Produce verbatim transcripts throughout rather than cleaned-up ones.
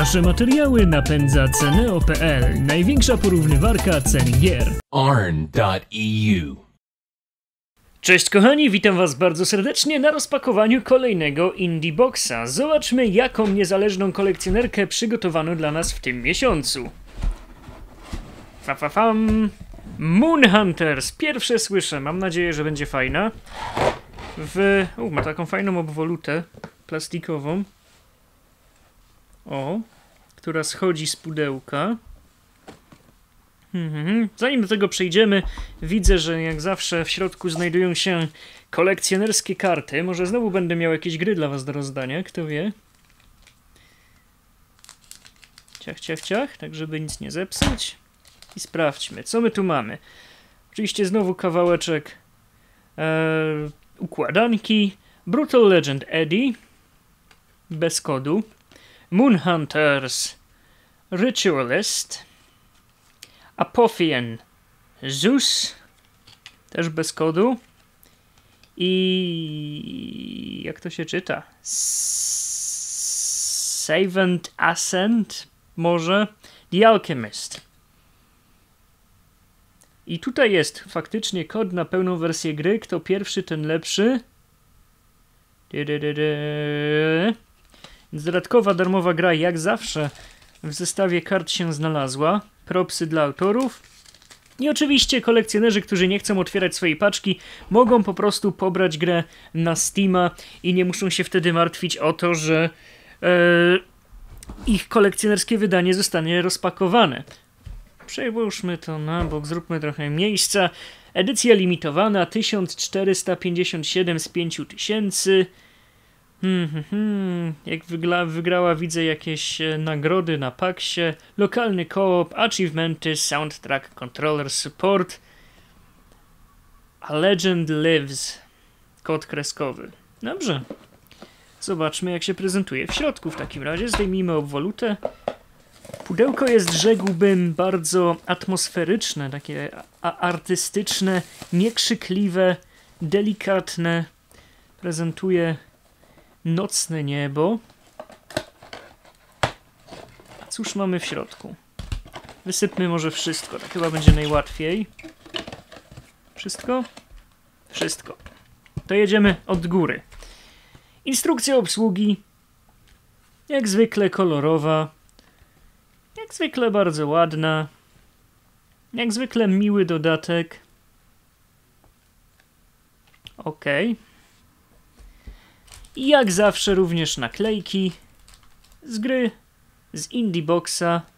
Nasze materiały napędza Ceneo kropka pe el, największa porównywarka cen gier. arn kropka e u. Cześć kochani, witam was bardzo serdecznie na rozpakowaniu kolejnego Indie Boxa. Zobaczmy, jaką niezależną kolekcjonerkę przygotowano dla nas w tym miesiącu. Fa, fa, fam. Moon Hunters. Pierwsze słyszę, mam nadzieję, że będzie fajna. W... U, ma taką fajną obwolutę plastikową. O, która schodzi z pudełka. Mhm. Zanim do tego przejdziemy, widzę, że jak zawsze w środku znajdują się kolekcjonerskie karty. Może znowu będę miał jakieś gry dla was do rozdania, kto wie. Ciach, ciach, ciach, tak żeby nic nie zepsuć. I sprawdźmy, co my tu mamy. Oczywiście znowu kawałeczek e, układanki. Brutal Legend Eddie. Bez kodu. Moon Hunters Ritualist. Apophien Zeus. Też bez kodu. I... jak to się czyta? Savant Ascent? Może? The Alchemist. I tutaj jest faktycznie kod na pełną wersję gry. Kto pierwszy, ten lepszy. Więc dodatkowa darmowa gra jak zawsze w zestawie kart się znalazła. Propsy dla autorów. I oczywiście kolekcjonerzy, którzy nie chcą otwierać swojej paczki, mogą po prostu pobrać grę na Steama i nie muszą się wtedy martwić o to, że e, ich kolekcjonerskie wydanie zostanie rozpakowane. Przełóżmy to na bok, zróbmy trochę miejsca. Edycja limitowana tysiąc czterysta pięćdziesiąt siedem z pięć tysięcy. Hmm, hmm, hmm. Jak wygla, wygrała, widzę jakieś e, nagrody na paksie. Lokalny koop, achievementy, soundtrack, controller support. A Legend Lives. Kod kreskowy. Dobrze. Zobaczmy, jak się prezentuje w środku w takim razie. Zdejmijmy obwolutę. Pudełko jest, rzekłbym, bardzo atmosferyczne, takie artystyczne, niekrzykliwe, delikatne. Prezentuje nocne niebo. A cóż mamy w środku? Wysypmy może wszystko, tak chyba będzie najłatwiej. Wszystko? Wszystko. To jedziemy od góry. Instrukcja obsługi. Jak zwykle kolorowa. Jak zwykle bardzo ładna. Jak zwykle miły dodatek. Okej. Okay. I jak zawsze również naklejki z gry, z Indie Boxa,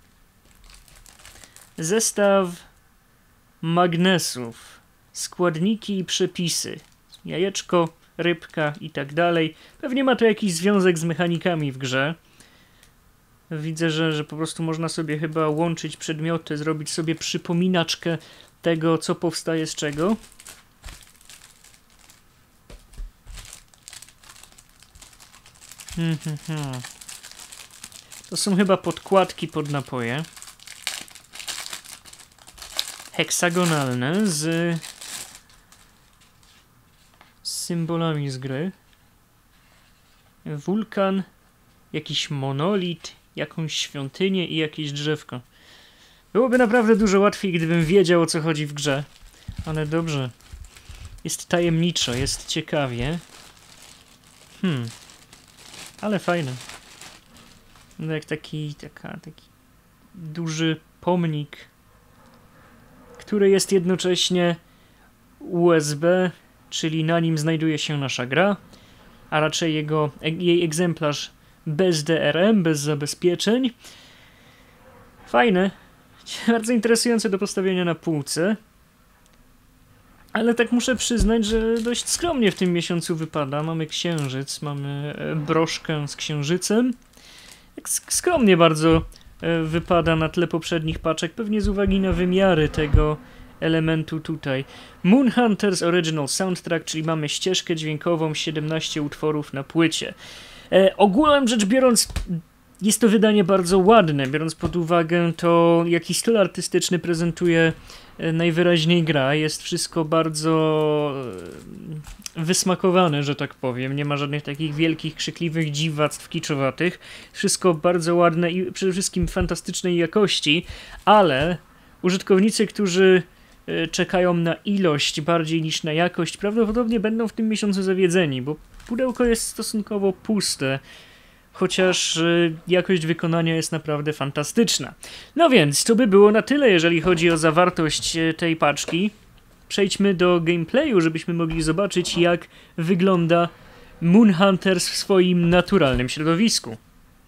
zestaw magnesów, składniki i przepisy, jajeczko, rybka i tak dalej. Pewnie ma to jakiś związek z mechanikami w grze. Widzę, że, że po prostu można sobie chyba łączyć przedmioty, zrobić sobie przypominaczkę tego, co powstaje z czego. Hmm, hmm, hmm. To są chyba podkładki pod napoje. Heksagonalne z, z symbolami z gry. Wulkan, jakiś monolit, jakąś świątynię i jakieś drzewko. Byłoby naprawdę dużo łatwiej, gdybym wiedział, o co chodzi w grze. Ale dobrze. Jest tajemniczo, jest ciekawie. Hmm. Ale fajne. No jak taki, taka, taki duży pomnik, który jest jednocześnie U S B, czyli na nim znajduje się nasza gra, a raczej jego, jej egzemplarz bez D R M, bez zabezpieczeń. Fajne. Bardzo interesujące do postawienia na półce. Ale tak muszę przyznać, że dość skromnie w tym miesiącu wypada. Mamy księżyc, mamy broszkę z księżycem. Tak skromnie bardzo wypada na tle poprzednich paczek, pewnie z uwagi na wymiary tego elementu tutaj. Moon Hunters Original Soundtrack, czyli mamy ścieżkę dźwiękową, siedemnaście utworów na płycie. E, ogólnie rzecz biorąc, jest to wydanie bardzo ładne, biorąc pod uwagę to, jaki styl artystyczny prezentuje najwyraźniej gra. Jest wszystko bardzo wysmakowane, że tak powiem. Nie ma żadnych takich wielkich, krzykliwych dziwactw kiczowatych. Wszystko bardzo ładne i przede wszystkim fantastycznej jakości, ale użytkownicy, którzy czekają na ilość bardziej niż na jakość, prawdopodobnie będą w tym miesiącu zawiedzeni, bo pudełko jest stosunkowo puste, chociaż jakość wykonania jest naprawdę fantastyczna. No więc, to by było na tyle, jeżeli chodzi o zawartość tej paczki. Przejdźmy do gameplayu, żebyśmy mogli zobaczyć, jak wygląda Moon Hunters w swoim naturalnym środowisku.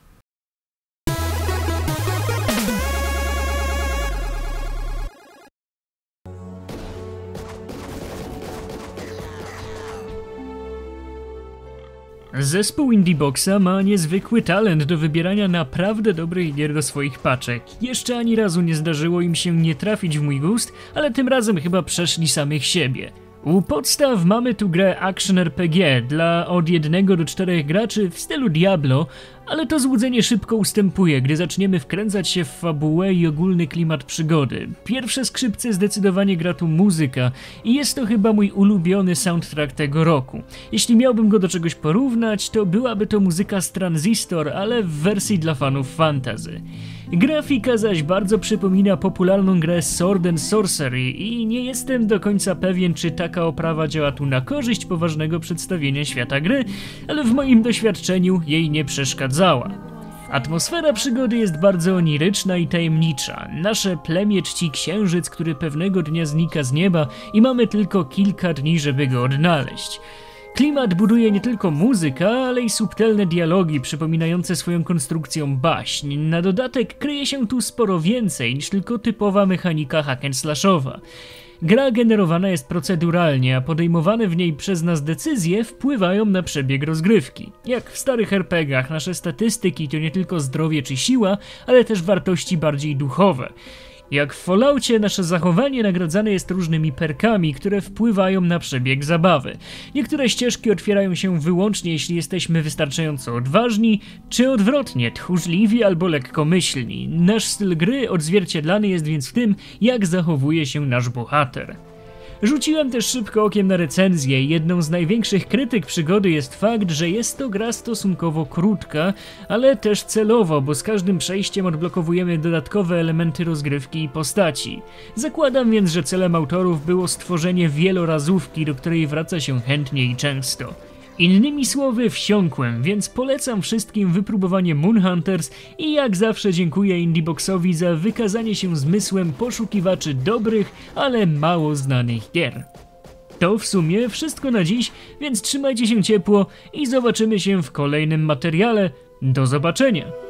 Zespół Indieboxa ma niezwykły talent do wybierania naprawdę dobrych gier do swoich paczek. Jeszcze ani razu nie zdarzyło im się nie trafić w mój gust, ale tym razem chyba przeszli samych siebie. U podstaw mamy tu grę Action R P G dla od jednego do czterech graczy w stylu Diablo, ale to złudzenie szybko ustępuje, gdy zaczniemy wkręcać się w fabułę i ogólny klimat przygody. Pierwsze skrzypce zdecydowanie gra tu muzyka i jest to chyba mój ulubiony soundtrack tego roku. Jeśli miałbym go do czegoś porównać, to byłaby to muzyka z Transistor, ale w wersji dla fanów fantasy. Grafika zaś bardzo przypomina popularną grę Sword and Sorcery i nie jestem do końca pewien, czy taka oprawa działa tu na korzyść poważnego przedstawienia świata gry, ale w moim doświadczeniu jej nie przeszkadzała. Atmosfera przygody jest bardzo oniryczna i tajemnicza. Nasze plemię czci księżyc, który pewnego dnia znika z nieba i mamy tylko kilka dni, żeby go odnaleźć. Klimat buduje nie tylko muzyka, ale i subtelne dialogi przypominające swoją konstrukcją baśń. Na dodatek kryje się tu sporo więcej niż tylko typowa mechanika hack and slashowa. Gra generowana jest proceduralnie, a podejmowane w niej przez nas decyzje wpływają na przebieg rozgrywki. Jak w starych er pe gach, nasze statystyki to nie tylko zdrowie czy siła, ale też wartości bardziej duchowe. Jak w Falloutie, nasze zachowanie nagradzane jest różnymi perkami, które wpływają na przebieg zabawy. Niektóre ścieżki otwierają się wyłącznie, jeśli jesteśmy wystarczająco odważni, czy odwrotnie, tchórzliwi albo lekkomyślni. Nasz styl gry odzwierciedlany jest więc w tym, jak zachowuje się nasz bohater. Rzuciłem też szybko okiem na recenzję i jedną z największych krytyk przygody jest fakt, że jest to gra stosunkowo krótka, ale też celowo, bo z każdym przejściem odblokowujemy dodatkowe elementy rozgrywki i postaci. Zakładam więc, że celem autorów było stworzenie wielorazówki, do której wraca się chętnie i często. Innymi słowy, wsiąkłem, więc polecam wszystkim wypróbowanie Moon Hunters i jak zawsze dziękuję Indieboxowi za wykazanie się zmysłem poszukiwaczy dobrych, ale mało znanych gier. To w sumie wszystko na dziś, więc trzymajcie się ciepło i zobaczymy się w kolejnym materiale. Do zobaczenia!